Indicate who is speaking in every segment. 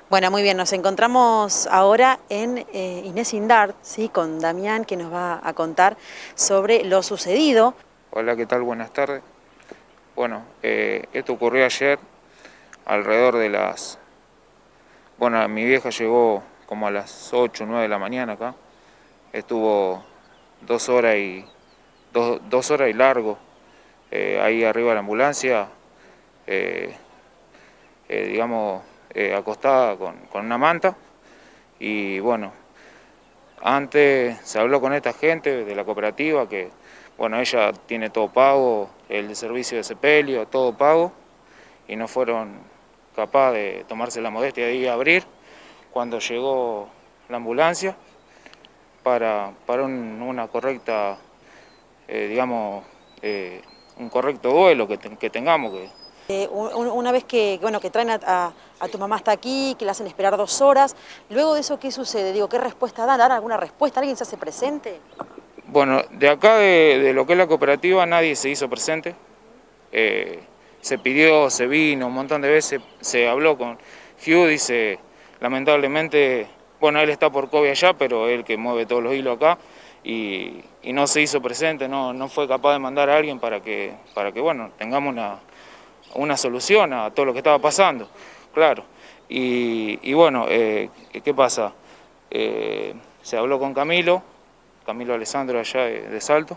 Speaker 1: Bueno, muy bien, nos encontramos ahora en Inés Indart, ¿sí? Con Damián, que nos va a contar sobre lo sucedido.
Speaker 2: Hola, ¿qué tal? Buenas tardes. Bueno, esto ocurrió ayer alrededor de las... Bueno, mi vieja llegó como a las 8 o 9 de la mañana acá. Estuvo 2 horas y... 2 horas y largo ahí arriba de la ambulancia, eh, digamos, acostada con una manta. Y bueno, antes se habló con esta gente de la cooperativa que, bueno, ella tiene todo pago, el servicio de sepelio, todo pago, y no fueron capaces de tomarse la modestia de ir a abrir cuando llegó la ambulancia para una correcta, digamos, un correcto duelo que tengamos.
Speaker 1: Una vez que, bueno, que traen a tu mamá hasta aquí, que la hacen esperar 2 horas, luego de eso, ¿qué sucede? Digo, ¿qué respuesta dan? ¿Dan alguna respuesta? ¿Alguien se hace presente?
Speaker 2: Bueno, de acá de lo que es la cooperativa nadie se hizo presente. Se pidió, se vino un montón de veces, se habló con Hugh, dice, lamentablemente, bueno, él está por COVID allá, pero él que mueve todos los hilos acá, y no se hizo presente, no fue capaz de mandar a alguien para que bueno, tengamos una solución a todo lo que estaba pasando, claro. Y bueno, ¿qué pasa? Se habló con Camilo Alessandro allá de Salto.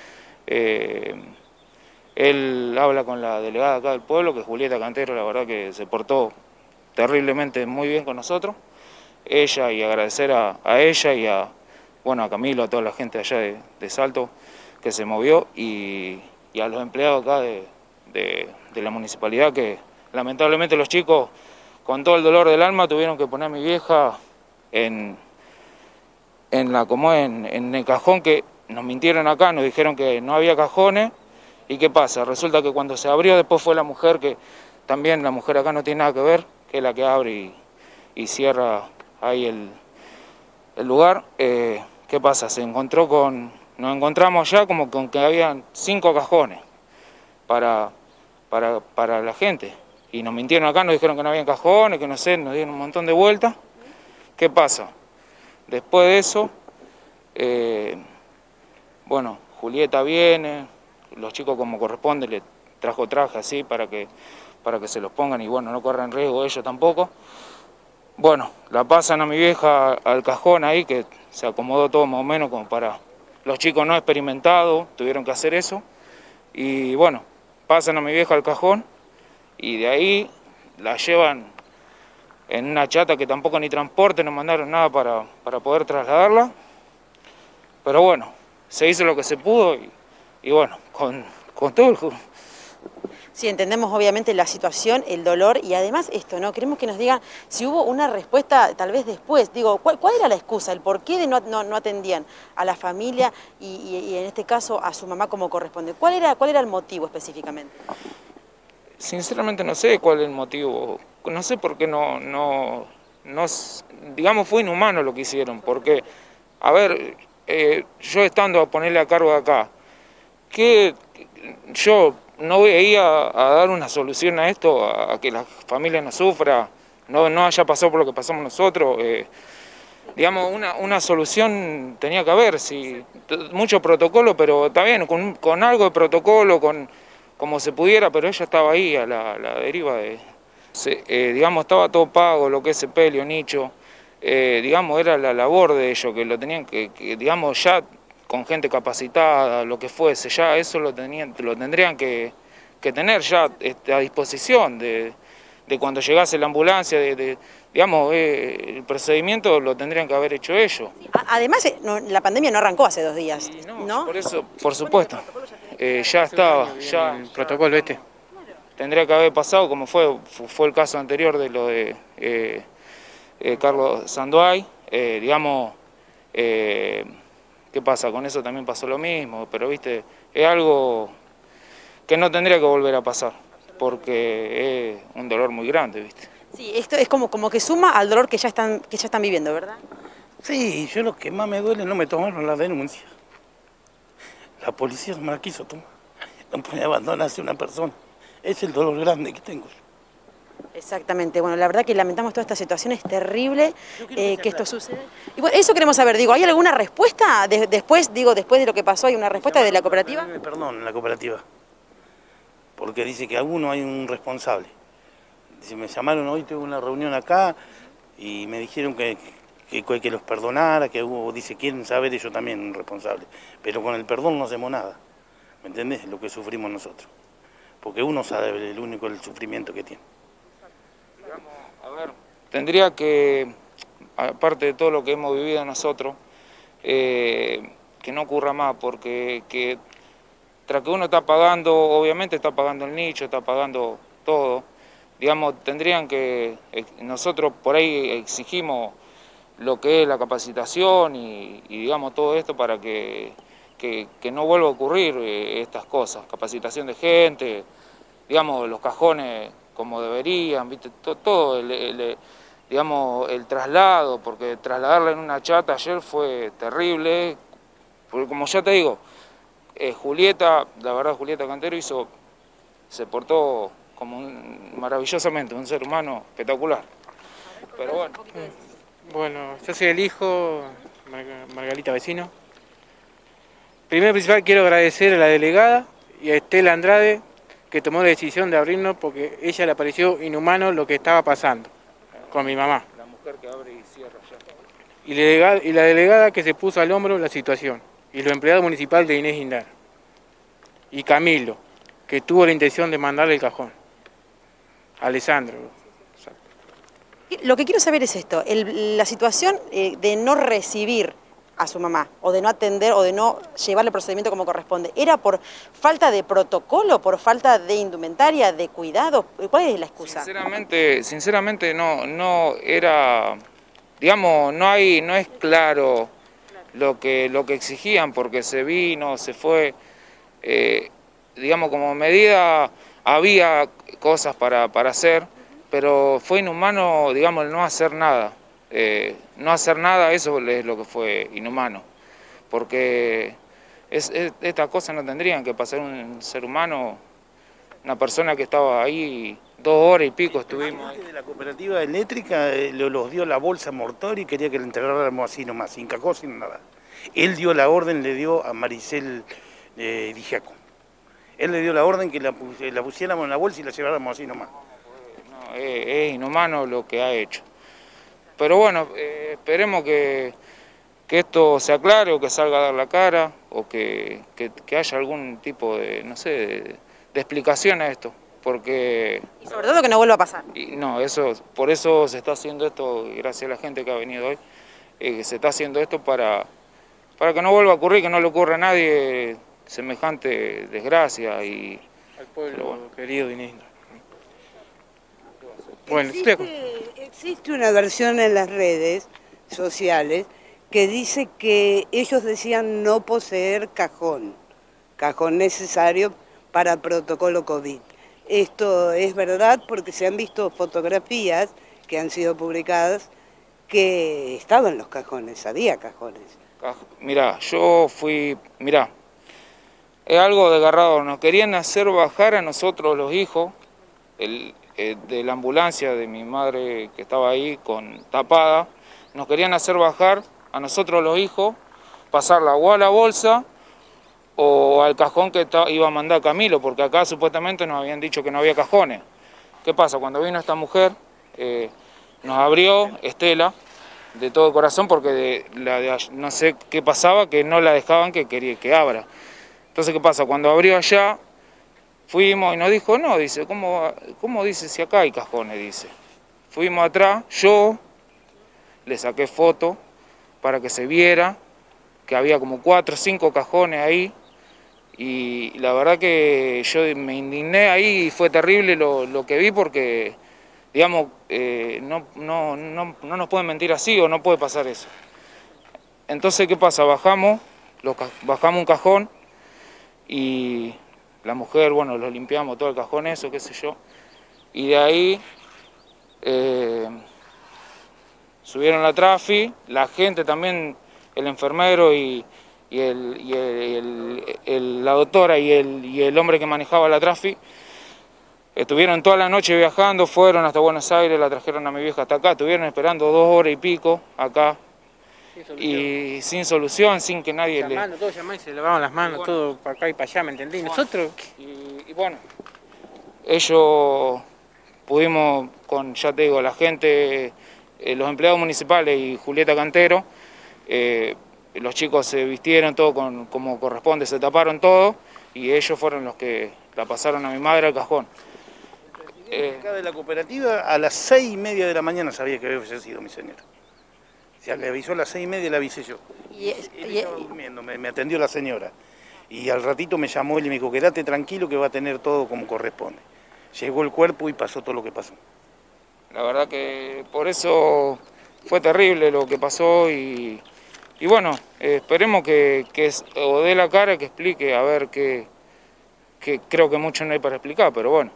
Speaker 2: Él habla con la delegada acá del pueblo, que es Julieta Cantero, la verdad que se portó terriblemente muy bien con nosotros. Ella, y agradecer a ella y bueno, a Camilo, a toda la gente allá de Salto que se movió, y a los empleados acá de la municipalidad, que lamentablemente los chicos, con todo el dolor del alma, tuvieron que poner a mi vieja en el cajón, que nos mintieron acá, nos dijeron que no había cajones. ¿Y qué pasa? Resulta que cuando se abrió después fue la mujer, que también la mujer acá no tiene nada que ver, que es la que abre y cierra ahí el lugar. ¿Qué pasa? Nos encontramos ya como con que habían 5 cajones para la gente. Y nos mintieron acá, nos dijeron que no había cajones, que no sé, nos dieron un montón de vueltas. ¿Qué pasa? Después de eso, bueno, Julieta viene, los chicos como corresponde le trajo traje así para que se los pongan y bueno, no corran riesgo ellos tampoco. Bueno, la pasan a mi vieja al cajón ahí, que se acomodó todo más o menos como para los chicos no experimentados, tuvieron que hacer eso. Y bueno, pasan a mi vieja al cajón y de ahí la llevan en una chata que tampoco ni transporte, no mandaron nada para poder trasladarla. Pero bueno, se hizo lo que se pudo y bueno, con todo el...
Speaker 1: Sí, entendemos obviamente la situación, el dolor y además esto, ¿no? Queremos que nos digan si hubo una respuesta tal vez después. Digo, ¿cuál era la excusa, el por qué no atendían a la familia y en este caso a su mamá como corresponde? ¿Cuál era el motivo específicamente?
Speaker 2: Sinceramente no sé cuál es el motivo, no sé por qué no, digamos, fue inhumano lo que hicieron, porque, a ver, yo estando a ponerle a cargo de acá, que yo no voy a ir a dar una solución a esto, a que la familia no sufra, no haya pasado por lo que pasamos nosotros. Digamos, una solución tenía que haber, sí, mucho protocolo, pero está bien, con algo de protocolo, como se pudiera, pero ella estaba ahí a la deriva digamos, estaba todo pago, lo que es sepelio, nicho, digamos, era la labor de ellos, que lo tenían digamos, ya con gente capacitada, lo que fuese, ya eso lo tendrían que tener ya a disposición de cuando llegase la ambulancia, digamos, el procedimiento lo tendrían que haber hecho ellos.
Speaker 1: Además, la pandemia no arrancó hace 2 días,
Speaker 2: Y
Speaker 1: ¿no?
Speaker 2: por eso, por supuesto, ya estaba, ya
Speaker 3: El protocolo este.
Speaker 2: tendría que haber pasado, como fue el caso anterior de lo de Carlos Sandoay, digamos, ¿qué pasa? Con eso también pasó lo mismo, pero viste, es algo que no tendría que volver a pasar, porque es un dolor muy grande, viste.
Speaker 1: Sí, esto es como que suma al dolor que ya están viviendo, ¿verdad?
Speaker 3: Sí, yo lo que más me duele no me tomaron la denuncia. La policía no me la quiso tomar. No puede abandonarse una persona. Es el dolor grande que tengo.
Speaker 1: Exactamente, bueno, la verdad que lamentamos toda esta situación, es terrible que esto suceda. Y bueno, eso queremos saber, digo, ¿hay alguna respuesta después de lo que pasó, hay una respuesta de la cooperativa?
Speaker 3: Perdón, la cooperativa, porque dice que alguno hay un responsable. Dice, me llamaron hoy, tuve una reunión acá y me dijeron que los perdonara, que hubo, dice, quieren saber ellos también un responsable, pero con el perdón no hacemos nada, ¿me entendés? Lo que sufrimos nosotros, porque uno sabe el único el sufrimiento que tiene.
Speaker 2: A ver, tendría que, aparte de todo lo que hemos vivido nosotros, que no ocurra más, porque tras que uno está pagando, obviamente está pagando el nicho, está pagando todo, digamos, tendrían que, nosotros por ahí exigimos lo que es la capacitación y digamos todo esto para que no vuelva a ocurrir estas cosas, capacitación de gente, digamos, los cajones como deberían, ¿viste? Todo digamos, el traslado, porque trasladarla en una chata ayer fue terrible, porque como ya te digo, Julieta, la verdad Julieta Cantero se portó como maravillosamente, un ser humano espectacular. Pero bueno.
Speaker 4: Bueno, yo soy el hijo, Margarita Vecino. Primero y principal quiero agradecer a la delegada y a Estela Andrade que tomó la decisión de abrirnos porque ella le pareció inhumano lo que estaba pasando con mi mamá.
Speaker 2: La mujer que abre y cierra ya.
Speaker 4: Y la delegada que se puso al hombro la situación. Y los empleados municipales de Inés Indar. Y Camilo, que tuvo la intención de mandarle el cajón. Alessandro.
Speaker 1: Lo que quiero saber es esto, la situación de no recibir a su mamá, o de no atender, o de no llevarle el procedimiento como corresponde, ¿era por falta de protocolo, por falta de indumentaria, de cuidado? ¿Cuál es la excusa?
Speaker 2: Sinceramente no era, digamos, no es claro lo que exigían, porque se vino, se fue, digamos, como medida había cosas para hacer, pero fue inhumano, digamos, el no hacer nada. No hacer nada, eso es lo que fue inhumano, porque estas cosas no tendrían que pasar un ser humano, una persona que estaba ahí 2 horas y pico estuvimos ahí.
Speaker 3: De la cooperativa eléctrica los dio la bolsa mortuoria y quería que le entregáramos así nomás, sin cajón, sin nada. Él dio la orden, le dio a Maricel Dijaco. Él le dio la orden que la pusiéramos en la bolsa y la lleváramos así nomás.
Speaker 2: No, es inhumano lo que ha hecho. Pero bueno, esperemos que esto se aclare o que salga a dar la cara o que haya algún tipo de, no sé, de explicación a esto, porque...
Speaker 1: Y sobre todo que no vuelva a pasar.
Speaker 2: No, por eso se está haciendo esto, gracias a la gente que ha venido hoy, se está haciendo esto para que no vuelva a ocurrir, que no le ocurra a nadie semejante desgracia y...
Speaker 4: Al pueblo
Speaker 2: bueno.
Speaker 4: querido de Inés Indar.
Speaker 5: Bueno, existe una versión en las redes sociales que dice que ellos decían no poseer cajón necesario para protocolo COVID. Esto es verdad porque se han visto fotografías que han sido publicadas que estaban los cajones, había cajones.
Speaker 2: Mirá, mirá, es algo desgarrador, nos querían hacer bajar a nosotros los hijos, de la ambulancia de mi madre que estaba ahí tapada, nos querían hacer bajar a nosotros los hijos, pasarla o a la bolsa o al cajón que iba a mandar Camilo, porque acá supuestamente nos habían dicho que no había cajones. ¿Qué pasa? Cuando vino esta mujer, nos abrió Estela de todo corazón, porque no sé qué pasaba, que no la dejaban que quería que abra. Entonces, ¿qué pasa? Cuando abrió allá, fuimos y nos dijo, no, dice, ¿cómo dice si acá hay cajones? Dice. Fuimos atrás, yo le saqué foto para que se viera que había como 4 o 5 cajones ahí y la verdad que yo me indigné ahí y fue terrible lo que vi porque, digamos, no nos pueden mentir así o no puede pasar eso. Entonces, ¿qué pasa? Bajamos un cajón y... La mujer, bueno, lo limpiamos todo el cajón, eso, qué sé yo. Y de ahí subieron la trafi, la gente también, el enfermero y la doctora y el hombre que manejaba la trafi, Estuvieron toda la noche viajando, fueron hasta Buenos Aires, la trajeron a mi vieja hasta acá, estuvieron esperando 2 horas y pico acá. Y sin solución, sin que nadie
Speaker 4: llamando, todos llamaban y se lavaban las manos, bueno, todo para acá y para allá, ¿me entendés?
Speaker 2: Bueno,
Speaker 4: nosotros...
Speaker 2: Y bueno, ellos pudimos con, ya te digo, la gente, los empleados municipales y Julieta Cantero, los chicos se vistieron todo como corresponde, se taparon todo y ellos fueron los que la pasaron a mi madre al cajón.
Speaker 3: Acá de la cooperativa a las 6:30 de la mañana sabía que había fallecido mi señora. O sea, le avisó a las 6:30, le avisé yo. Él estaba durmiendo, me atendió la señora. Y al ratito me llamó él y me dijo, quédate tranquilo que va a tener todo como corresponde. Llegó el cuerpo y pasó todo lo que pasó.
Speaker 2: La verdad que por eso fue terrible lo que pasó y bueno, esperemos que o dé la cara, que explique, a ver que creo que mucho no hay para explicar, pero bueno,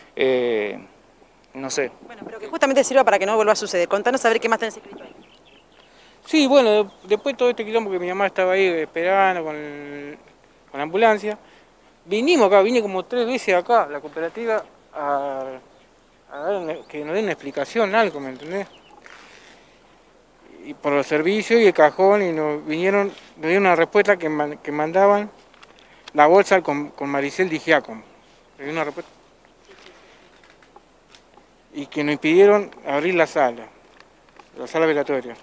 Speaker 2: no sé.
Speaker 1: Bueno, pero que justamente sirva para que no vuelva a suceder. Contanos a ver qué más tenés escrito ahí.
Speaker 4: Sí, bueno, después de todo este quilombo que mi mamá estaba ahí esperando con la ambulancia, vinimos acá, vine como 3 veces acá a la cooperativa a que nos den una explicación, algo, ¿me entendés? Y por los servicios y el cajón, y nos dieron una respuesta que mandaban la bolsa con Maricel Digiacom. Nos dieron una respuesta. Y que nos impidieron abrir la sala velatoria.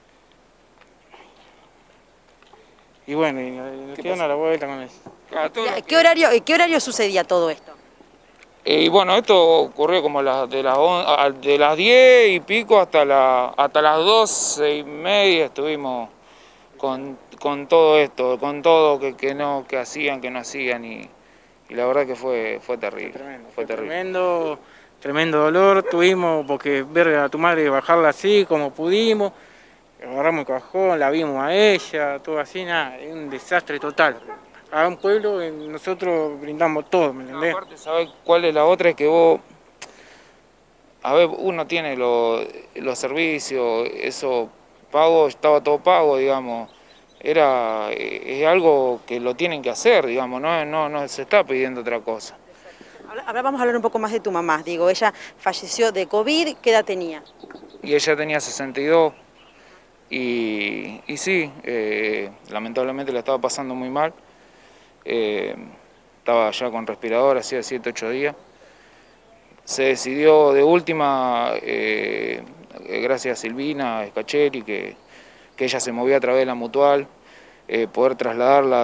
Speaker 4: Y bueno, y nos quedaron a la vuelta con eso.
Speaker 1: ¿Qué horario sucedía todo esto?
Speaker 2: Y bueno, esto ocurrió como de las 10 y pico hasta las 12:30 estuvimos con todo esto, con todo que hacían, que no hacían y la verdad que fue terrible. Fue terrible.
Speaker 4: Tremendo dolor tuvimos porque ver a tu madre bajarla así como pudimos, agarramos el cajón, la vimos a ella, todo así, nada, es un desastre total. A un pueblo nosotros brindamos todo, ¿me entendés?
Speaker 2: Aparte, ¿sabes cuál es la otra? Es que vos, a ver, uno tiene los servicios, eso pago, estaba todo pago, digamos, es algo que lo tienen que hacer, digamos, no se está pidiendo otra cosa.
Speaker 1: Ahora vamos a hablar un poco más de tu mamá, digo, ella falleció de COVID, ¿qué edad tenía?
Speaker 2: Y ella tenía 62 y sí, lamentablemente la estaba pasando muy mal. Estaba ya con respirador, hacía 7, 8 días. Se decidió de última, gracias a Silvina Scacheri, que ella se movía a través de la mutual, poder trasladarla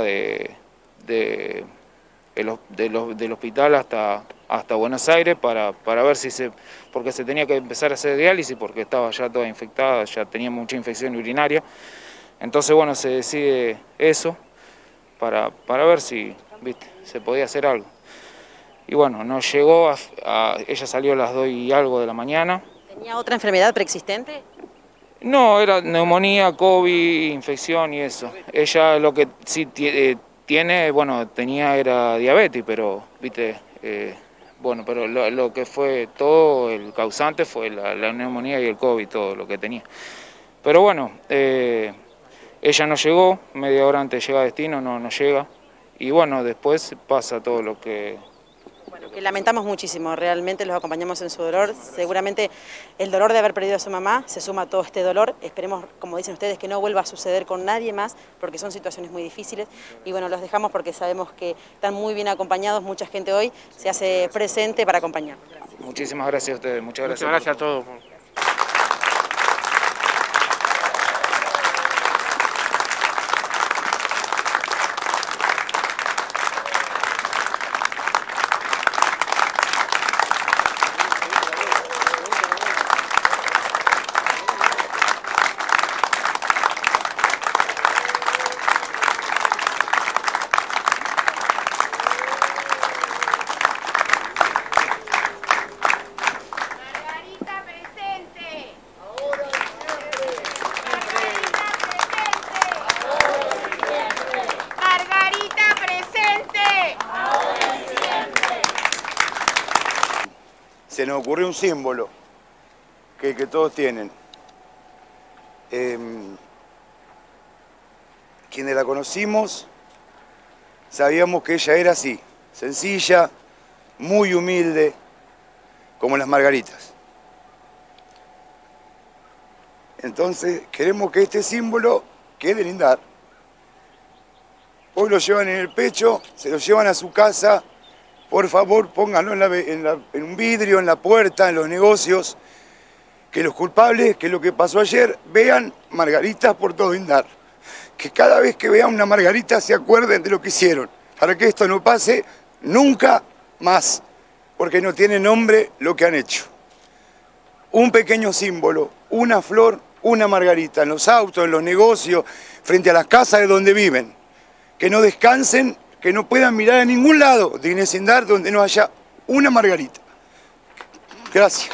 Speaker 2: del hospital hasta Buenos Aires para ver porque se tenía que empezar a hacer diálisis porque estaba ya toda infectada, ya tenía mucha infección urinaria. Entonces bueno, se decide eso para ver si se podía hacer algo. Y bueno, no llegó, ella salió a las 2 y algo de la mañana.
Speaker 1: ¿Tenía otra enfermedad preexistente?
Speaker 2: No, era neumonía, COVID, infección y eso. Ella lo que sí tiene, bueno, era diabetes, pero, viste, bueno, pero lo que fue todo, el causante fue la neumonía y el COVID, todo lo que tenía. Pero bueno, ella no llegó, media hora antes de llegar a destino, no llega. Y bueno, después pasa todo lo que...
Speaker 1: Bueno, que lamentamos muchísimo, realmente los acompañamos en su dolor. Seguramente el dolor de haber perdido a su mamá se suma a todo este dolor. Esperemos, como dicen ustedes, que no vuelva a suceder con nadie más, porque son situaciones muy difíciles. Y bueno, los dejamos porque sabemos que están muy bien acompañados, mucha gente hoy se hace presente para acompañar.
Speaker 2: Muchísimas gracias a ustedes, muchas gracias.
Speaker 4: Muchas gracias a todos.
Speaker 6: Se nos ocurrió un símbolo que todos tienen. Quienes la conocimos sabíamos que ella era así, sencilla, muy humilde, como las margaritas. Entonces queremos que este símbolo quede en Lindar. Hoy lo llevan en el pecho, se lo llevan a su casa. Por favor, pónganlo en un vidrio, en la puerta, en los negocios. Que los culpables, que lo que pasó ayer, vean margaritas por todo Lindar. Que cada vez que vean una margarita se acuerden de lo que hicieron. Para que esto no pase nunca más. Porque no tiene nombre lo que han hecho. Un pequeño símbolo, una flor, una margarita, en los autos, en los negocios, frente a las casas de donde viven. Que no descansen, que no puedan mirar a ningún lado de Inés Lindar donde no haya una margarita. Gracias.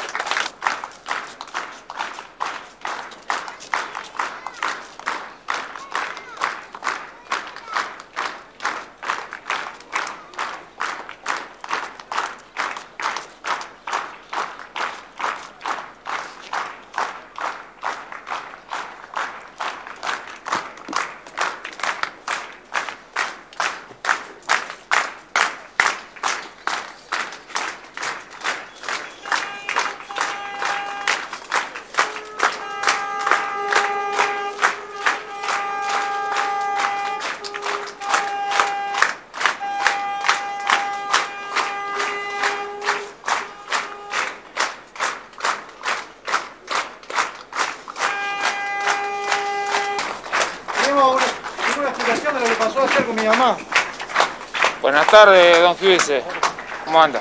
Speaker 7: Una explicación de lo que pasó ayer con mi mamá.
Speaker 2: Buenas tardes, don Giudice. ¿Cómo anda?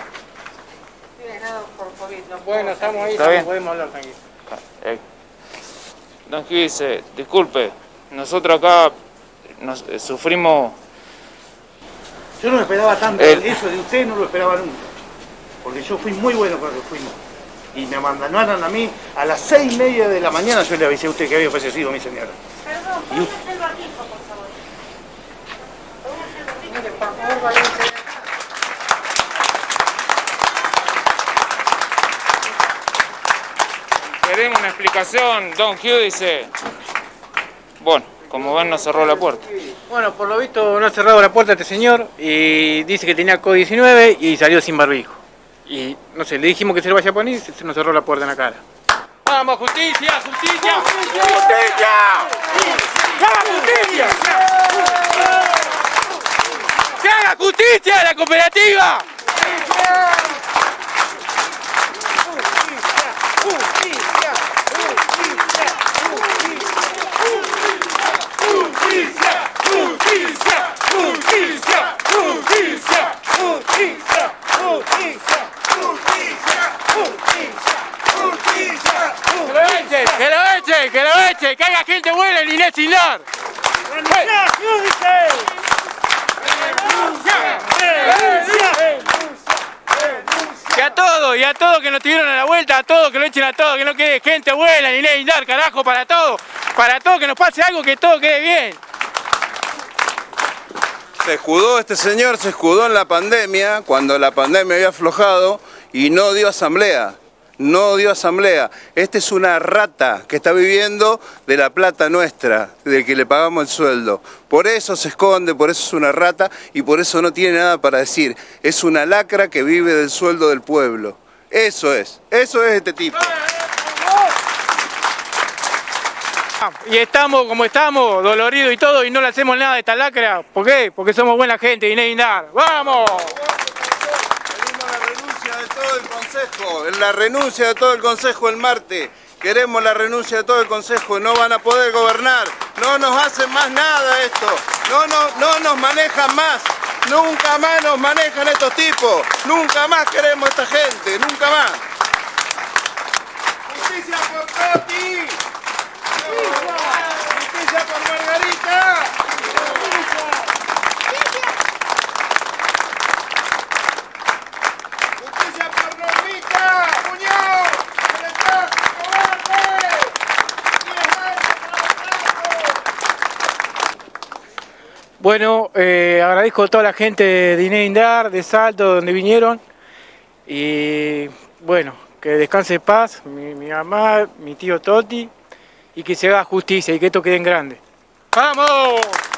Speaker 4: Bueno, estamos ahí,
Speaker 2: ¿Está bien?
Speaker 4: podemos hablar tranquilo.
Speaker 2: Don Giudice, disculpe, nosotros acá sufrimos...
Speaker 3: Yo no me esperaba tanto, eso de usted no lo esperaba nunca. Porque yo fui muy bueno cuando fuimos. Y me abandonaron a mí a las 6:30 de la mañana, yo le avisé a usted que había fallecido mi señora.
Speaker 8: Perdón, ¿puedo hacer el barbijo, por favor?
Speaker 4: Mire, por favor, valiente.
Speaker 2: Queremos una explicación, don Giudice. Bueno, como ven, nos cerró la puerta.
Speaker 4: Bueno, por lo visto no ha cerrado la puerta a este señor y dice que tenía COVID-19 y salió sin barbijo. Y no sé, le dijimos que se lo vaya a poner y se nos cerró la puerta en la cara. ¡Vamos, justicia! ¡Justicia! ¡Justicia! ¡Que haga justicia! ¡Que haga justicia a la cooperativa! ¡Que lo echen! ¡Que lo echen! ¡Que haya gente buena en Inés Lindar! Que a todos que nos tuvieron a la vuelta, a todos que lo echen a todos, que no quede gente buena en Inés Lindar, carajo, para todo que nos pase algo, que todo quede bien.
Speaker 9: Se escudó este señor, se escudó en la pandemia, cuando la pandemia había aflojado y no dio asamblea. No dio asamblea. Este es una rata que está viviendo de la plata nuestra, del que le pagamos el sueldo. Por eso se esconde, por eso es una rata y por eso no tiene nada para decir. Es una lacra que vive del sueldo del pueblo. Eso es este tipo.
Speaker 4: Y estamos como estamos, doloridos y todo, y no le hacemos nada a esta lacra. ¿Por qué? Porque somos buena gente, Inés Lindar. ¡Vamos!
Speaker 9: En la renuncia de todo el Consejo el martes. Queremos la renuncia de todo el Consejo. No van a poder gobernar. No nos hacen más nada esto. No nos manejan más. Nunca más nos manejan estos tipos. Nunca más queremos esta gente. Nunca más. Justicia por Toti. Justicia por Margarita.
Speaker 4: Bueno, agradezco a toda la gente de Inés Lindar, de Salto, donde vinieron. Y bueno, que descanse en paz, mi mamá, mi tío Toti, y que se haga justicia y que esto quede en grande. ¡Vamos!